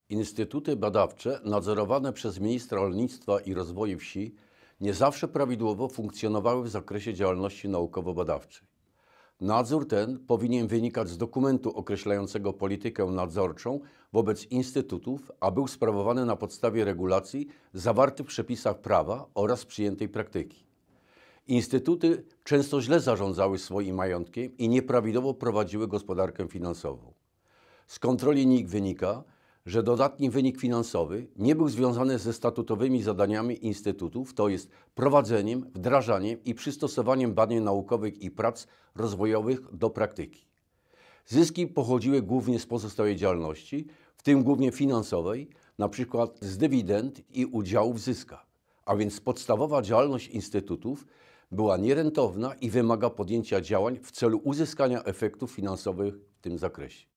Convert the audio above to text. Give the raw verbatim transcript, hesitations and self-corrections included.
Instytuty badawcze nadzorowane przez ministra rolnictwa i rozwoju wsi nie zawsze prawidłowo funkcjonowały w zakresie działalności naukowo-badawczej. Nadzór ten powinien wynikać z dokumentu określającego politykę nadzorczą wobec instytutów, a był sprawowany na podstawie regulacji zawartych w przepisach prawa oraz przyjętej praktyki. Instytuty często źle zarządzały swoim majątkiem i nieprawidłowo prowadziły gospodarkę finansową. Z kontroli N I K wynika, że dodatni wynik finansowy nie był związany ze statutowymi zadaniami instytutów, to jest prowadzeniem, wdrażaniem i przystosowaniem badań naukowych i prac rozwojowych do praktyki. Zyski pochodziły głównie z pozostałej działalności, w tym głównie finansowej, np. z dywidend i udziałów w zyskach, a więc podstawowa działalność instytutów była nierentowna i wymaga podjęcia działań w celu uzyskania efektów finansowych w tym zakresie.